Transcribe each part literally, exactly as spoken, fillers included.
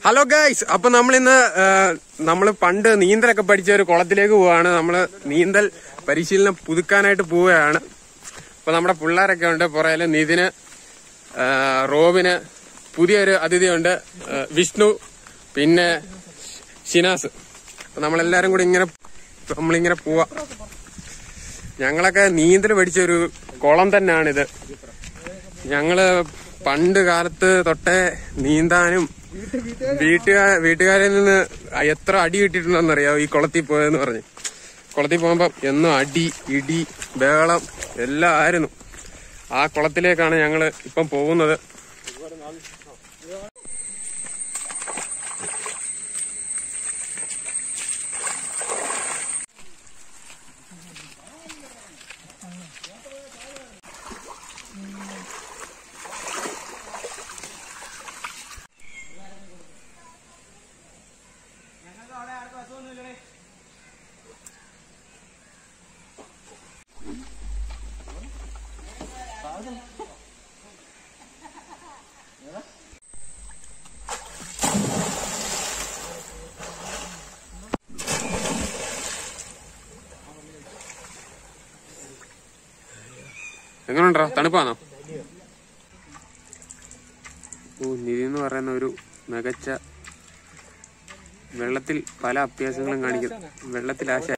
Hello guys, അപ്പൊ നമ്മളിന്ന് നമ്മള് പണ്ട് നീന്തലൊക്കെ പഠിച്ച ഒരു കുളത്തിലേക്ക് പോവാണ്. നമ്മള് നീന്തൽ പരിശീലനം പുതുക്കാനായിട്ട് പോവുകയാണ്. അപ്പൊ നമ്മുടെ പിള്ളേരൊക്കെ ഉണ്ട്. പുറയില് നിതിന്, റോബിന്, പുതിയൊരു അതിഥിയുണ്ട് വിഷ്ണു, പിന്നെ ഷിനാസ്. അപ്പൊ നമ്മളെല്ലാരും കൂടി ഇങ്ങനെ നമ്മളിങ്ങനെ പോവാ. ഞങ്ങളൊക്കെ നീന്തൽ പഠിച്ച ഒരു കുളം തന്നെയാണിത്. ഞങ്ങള് പണ്ട് കാലത്ത് തൊട്ടേ നീന്താനും വീട്ടുകാർ വീട്ടുകാരിൽ നിന്ന് എത്ര അടി കിട്ടിയിട്ടുണ്ടോന്നറിയാവോ ഈ കുളത്തിൽ പോയെന്ന് പറഞ്ഞ്. കുളത്തിൽ പോകുമ്പോ എന്നും അടി, ഇടി, ബഹളം എല്ലാം ആയിരുന്നു. ആ കുളത്തിലേക്കാണ് ഞങ്ങള് ഇപ്പം പോകുന്നത്. എങ്ങനെയുണ്ടോ? തണുപ്പാണോ? ഓ, നിധി എന്ന് പറയുന്ന ഒരു മികച്ച വെള്ളത്തിൽ പല അഭ്യാസങ്ങളും കാണിക്കും. വെള്ളത്തിൽ ആശ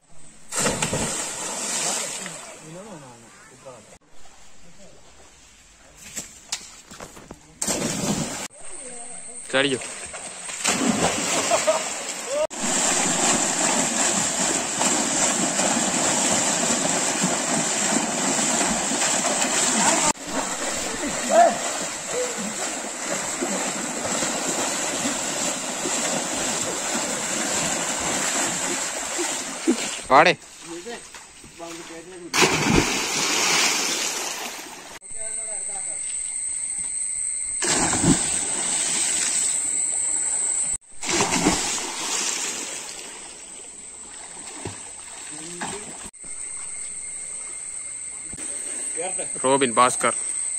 ചാടിക്കോ. പാടേ റോബിൻ, ഭാസ്കർ.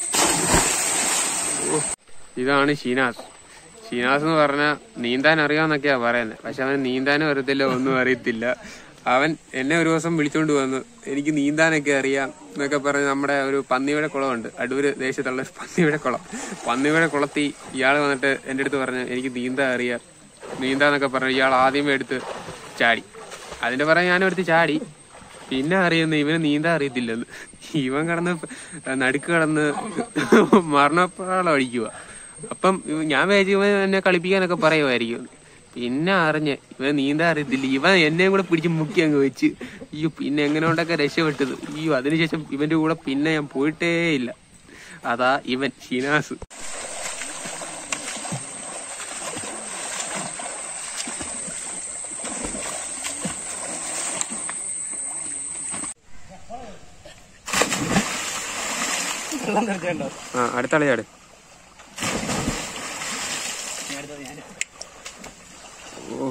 ഇതാണ് ഷീനാസ്. ഷീനാസ് എന്ന് പറഞ്ഞാൽ നീന്താൻ അറിയാമെന്നൊക്കെയാ പറയുന്നത്. പക്ഷെ അവന് നീന്താനും അറിയത്തില്ല, ഒന്നും അറിയത്തില്ല. അവൻ എന്നെ ഒരു ദിവസം വിളിച്ചോണ്ട് വന്നു, എനിക്ക് നീന്താനൊക്കെ അറിയാം എന്നൊക്കെ പറഞ്ഞ്. നമ്മുടെ ഒരു പന്നിയുടെ കുളമുണ്ട് അടൂര് ദേശത്തുള്ള പന്നിയുടെ കുളം. പന്നിയുടെ കുളത്തിൽ ഇയാൾ വന്നിട്ട് എൻ്റെ അടുത്ത് പറഞ്ഞു എനിക്ക് നീന്താൻ അറിയാം, നീന്താന്നൊക്കെ പറഞ്ഞു. ഇയാൾ ആദ്യമേ എടുത്ത് ചാടി. അതിന്റെ പറഞ്ഞ് ഞാനും എടുത്ത് ചാടി. പിന്നെ അറിയുന്നു ഇവന് നീന്താൻ അറിയത്തില്ലെന്ന്. ഇവൻ കടന്ന് നടുക്ക് കടന്ന് മരണപ്പാളം അടിക്കുക. അപ്പം ഞാൻ വിചാരിച്ചു ഇവൻ എന്നെ കളിപ്പിക്കാനൊക്കെ പറയുമായിരിക്കും. പിന്നെ അറിഞ്ഞ് ഇവൻ നീന്താൻ അറിയത്തില്ല. ഇവൻ എന്നെയും കൂടെ പിടിച്ച് മുക്കി അങ്ങ് വെച്ച്. അയ്യോ, പിന്നെ എങ്ങനെ കൊണ്ടൊക്കെ രക്ഷപ്പെട്ടത്. അയ്യോ, അതിനുശേഷം ഇവന്റെ കൂടെ പിന്നെ ഞാൻ പോയിട്ടേ ഇല്ല. അതാ ഇവൻ ഷിനാസ്. ആ, അടുത്ത ആളെ ചാട്. ഓ,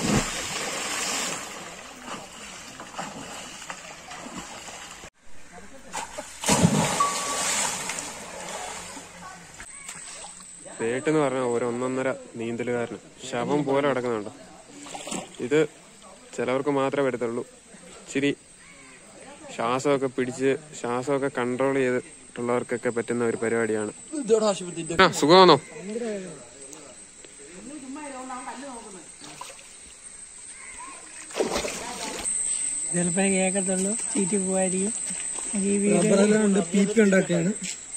പേട്ടെന്ന് പറഞ്ഞ ഒരു ഒന്നൊന്നര നീന്തലുകാരന് ശവം പോലെ കിടക്കുന്നുണ്ടോ. ഇത് ചിലവർക്ക് മാത്രമേ വരത്തുള്ളൂ. ഇച്ചിരി ശ്വാസമൊക്കെ പിടിച്ച് ശ്വാസമൊക്കെ കൺട്രോൾ ചെയ്തിട്ടുള്ളവർക്കൊക്കെ പറ്റുന്ന ഒരു പരിപാടിയാണ്. ആ, സുഖമാണോ? ചിലപ്പോ കേക്കത്തുള്ളൂ, ചീറ്റി പോവായിരിക്കും. പി പി ഉണ്ടാക്കിയാണ്.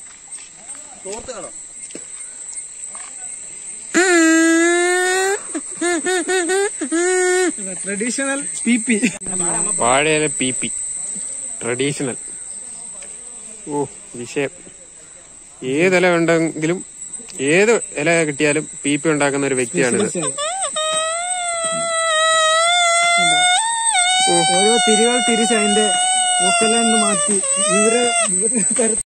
ട്രഡീഷണൽ പി പി, വാഴയില പി പി ട്രഡീഷണൽ. ഓ, വിഷയം. ഏതില ഉണ്ടെങ്കിലും ഏത് ഇല കിട്ടിയാലും പി പി ഉണ്ടാക്കുന്ന ഒരു വ്യക്തിയാണിത്. ഓരോ തിരികൾ തിരിച്ച് അതിന്റെ പൂക്കളെന്ന് മാറ്റി ഇവര്